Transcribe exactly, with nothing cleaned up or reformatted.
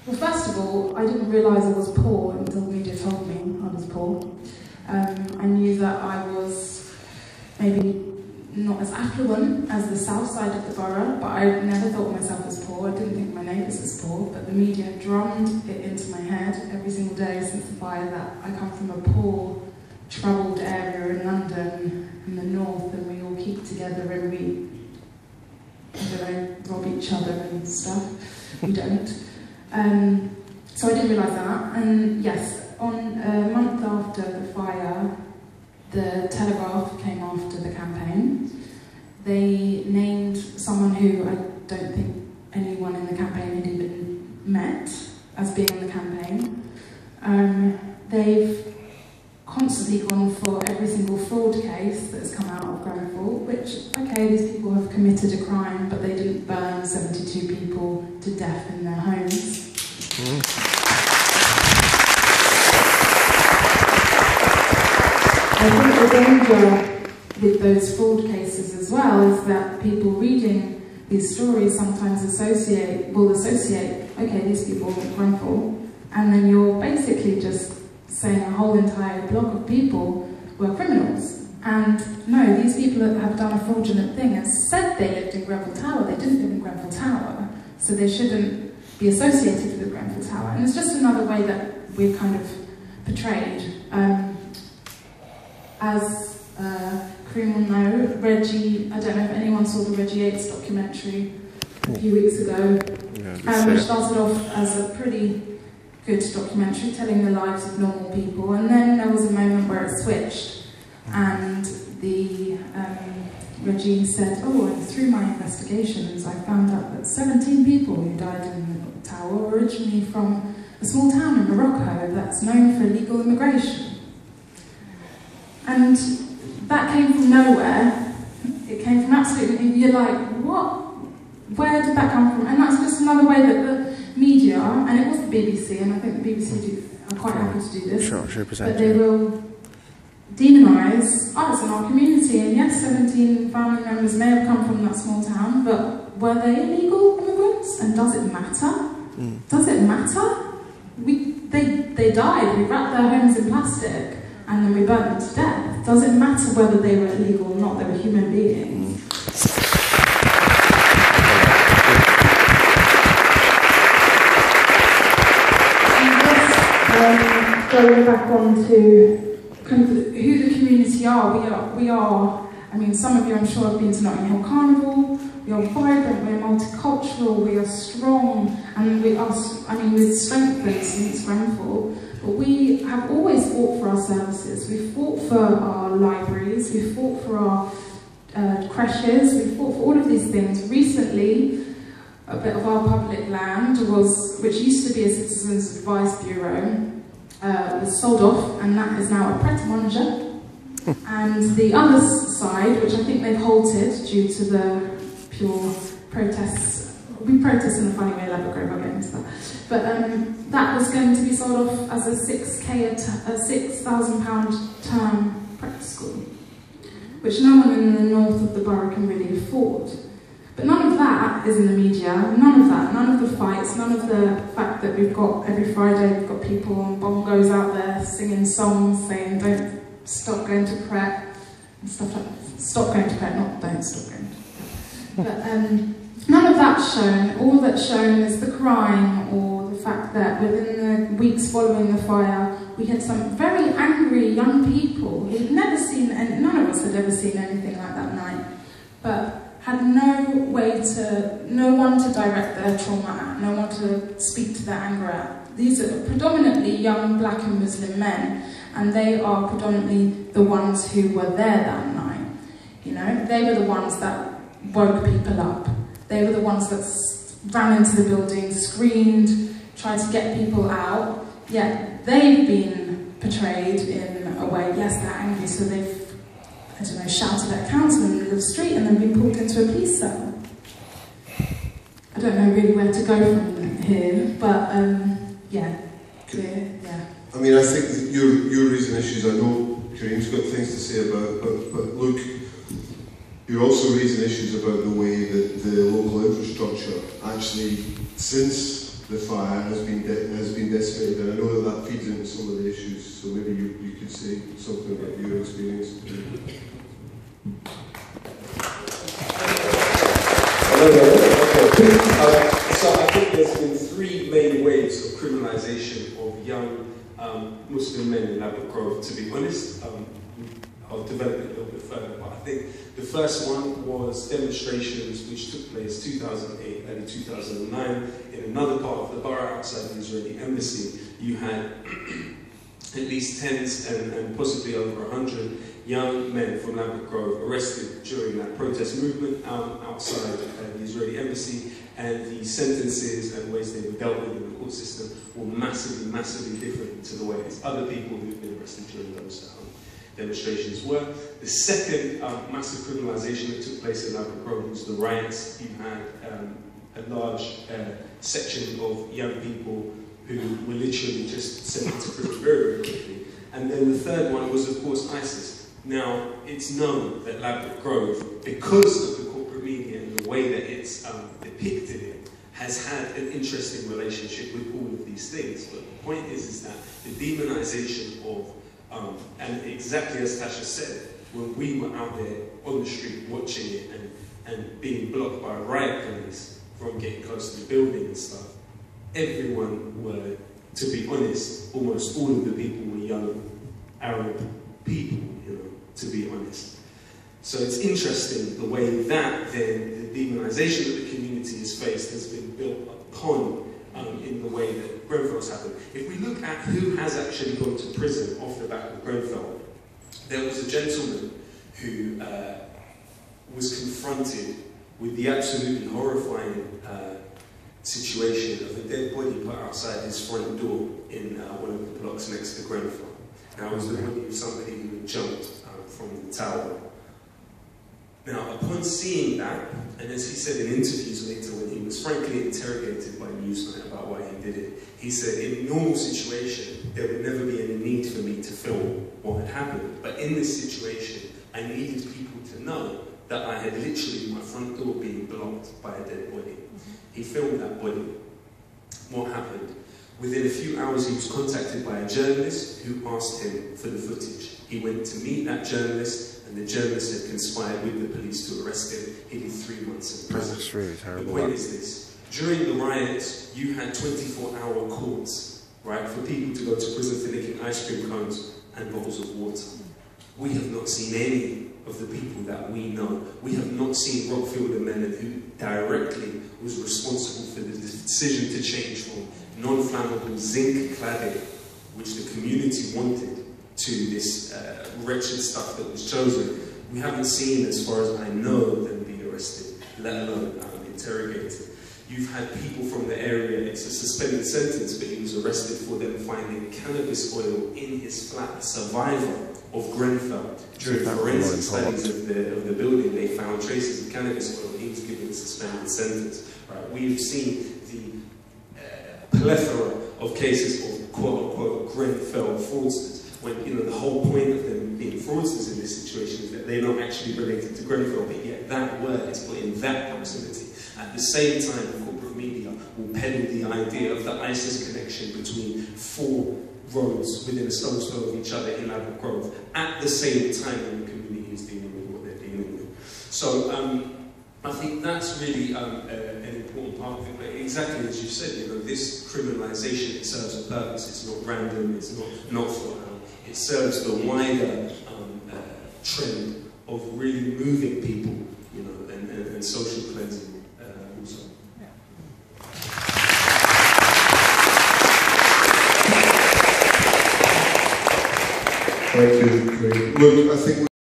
Well, first of all, I didn't realise I was poor until the media told me I was poor. Um, I knew that I was maybe not as affluent as the south side of the borough, but I never thought of myself as poor. I didn't think my neighbours as poor, but the media drummed it into my head every single day since the fire that I come from a poor, troubled area in London, in the north, and we all keep together and we, I don't know, rob each other and stuff. We don't. Um, so I didn't realise that, and yes, on a month after the fire, the Telegraph came after the campaign. They named someone who I don't think anyone in the campaign had even met as being in the campaign. Um, they've constantly gone for every single fraud case that's come out of Grenfell, which, okay, these people have committed a crime, but they didn't burn seventy-two people to death in their homes. Mm. I think the danger with those fraud cases as well is that people reading these stories sometimes associate, will associate, okay, these people are Grenfell, and then you're basically just saying a whole entire block of people were criminals. And no, these people have done a fraudulent thing and said they lived in Grenfell Tower. They didn't live in Grenfell Tower, so they shouldn't be associated with Grenfell Tower. And it's just another way that we're kind of portrayed. Um, as uh, Kareem will know, Reggie, I don't know if anyone saw the Reggie Yates documentary a few weeks ago, yeah, um, which started off as a pretty good documentary telling the lives of normal people, and then there was a moment where it switched, and the um, Reggie said, oh, and through my investigations I found out that seventeen people who died in the tower were originally from a small town in Morocco that's known for illegal immigration. And that came from nowhere. It came from absolutely, you're like, what? Where did that come from? And that's just another way that the media, and it was the B B C, and I think the B B C do, are quite happy to do this, sure, sure, but they will demonise us in our community. And yes, seventeen family members may have come from that small town, but were they illegal immigrants? And does it matter? Mm. Does it matter? We, they, they died, we wrapped their homes in plastic, and then we burnt them to death. Does it matter whether they were illegal or not? They were human beings. Um, going back on to kind of who the community are, we are, we are, I mean, some of you I'm sure have been to Notting Hill Carnival. We are vibrant, we are multicultural, we are strong, and we are, I mean, we've strengthened since Grenfell. But we have always fought for our services. We fought for our libraries, we fought for our uh, creches, we fought for all of these things. Recently, a bit of our public land, was, which used to be a Citizens Advice Bureau, uh, was sold off, and that is now a pret-a-manger. And the other side, which I think they've halted due to the pure protests, we protest in a funny way, Ladbroke, I'll get into that. But um, that was going to be sold off as a six K, a, a six thousand pound term prep school, which no one in the north of the borough can really afford. But none of that is in the media, none of that, none of the fights, none of the fact that we've got, every Friday we've got people on bongos out there singing songs saying don't stop going to prep, and stuff like that. Stop going to prep, not don't stop going to prep. But um, none of that's shown. All that's shown is the crime, or the fact that within the weeks following the fire, we had some very angry young people who'd never seen, and none of us had ever seen anything like that night, but had no way to, no one to direct their trauma at, no one to speak to their anger at. These are predominantly young black and Muslim men, and they are predominantly the ones who were there that night. You know, they were the ones that woke people up. They were the ones that ran into the building, screamed, tried to get people out, yet they've been portrayed in a way, yes, they're angry, so they've, I don't know, shouted at a councillor in the middle of the street and then been pulled into a police cell. I don't know really where to go from here, but um, yeah, yeah, yeah. I mean, I think that you're, you're raising issues I know Kareem's got things to say about, but, but look, you're also raising issues about the way that the local infrastructure actually, since the fire has been de has been decimated, and I know that that feeds into some of the issues. So maybe you, you could say something about your experience. Uh, so I think there's been three main waves of criminalisation of young um, Muslim men in Ladbroke. To be honest, um, I'll develop it a little bit further, but I think the first one was demonstrations which took place two thousand eight, early two thousand nine, in another part of the borough outside the Israeli embassy. You had at least tens and, and possibly over a hundred young men from Ladbroke arrested during that protest movement um, outside uh, the Israeli embassy, and the sentences and ways they were dealt with in the court system were massively, massively different to the ways other people who've been arrested during those um, demonstrations were. The second um, massive criminalisation that took place in Ladbroke was the riots. You had um, a large uh, section of young people who were literally just sent into prison very, very quickly. And then the third one was, of course, ISIS. Now, it's known that Ladbroke, because of the corporate media and the way that it's um, depicted it, has had an interesting relationship with all of these things. But the point is, is that the demonisation of, um, and exactly as Tasha said, when we were out there on the street watching it and, and being blocked by riot police from getting close to the building and stuff, everyone were, to be honest, almost all of the people were young Arab people, you know, to be honest. So it's interesting the way that then the demonisation that the community has faced has been built upon um, in the way that Grenfell's happened. If we look at who has actually gone to prison off the back of Grenfell, there was a gentleman who uh, was confronted with the absolutely horrifying uh, situation of a dead body put outside his front door in uh, one of the blocks next to Grenfell. Now, it was the body of somebody who had jumped um, from the tower. Now, upon seeing that, and as he said in interviews later when he was frankly interrogated by Newsnight about why he did it, he said, in a normal situation, there would never be any need for me to film what had happened. But in this situation, I needed people to know that I had literally my front door being blocked by a dead body. He filmed that body. What happened? Within a few hours, he was contacted by a journalist who asked him for the footage. He went to meet that journalist, and the journalist had conspired with the police to arrest him. He did three months in prison. That's really terrible. The point is this. During the riots, you had twenty-four hour courts, right, for people to go to prison for licking ice cream cones and bottles of water. We have not seen any of the people that we know. We have not seen Rockfield and Mellon, who directly was responsible for the decision to change from non-flammable zinc cladding, which the community wanted, to this uh, wretched stuff that was chosen. We haven't seen, as far as I know, them be arrested, let alone um, interrogated. You've had people from the area, it's a suspended sentence, but he was arrested for them finding cannabis oil in his flat. A survivor of Grenfell, during forensic studies of the, of the building, they found traces of cannabis oil. He was given a suspended sentence. Right? We've seen the uh, plethora of cases of quote-unquote Grenfell fraudsters, when, you know, the whole point of them being fraudsters in this situation is that they're not actually related to Grenfell, but yet that word is put in that proximity. At the same time, the corporate media will peddle the idea of the ISIS connection between four roads within a stone's throw of each other in Ladbroke, at the same time when the community is dealing with what they're dealing with. So um, I think that's really um, uh, an important part of it. But exactly as you said, you know, this criminalisation, it serves a purpose. It's not random. It's not not thought out. It serves the wider um, uh, trend of really moving people, you know, and, and, and social cleansing. Thank you, Craig. Look, I think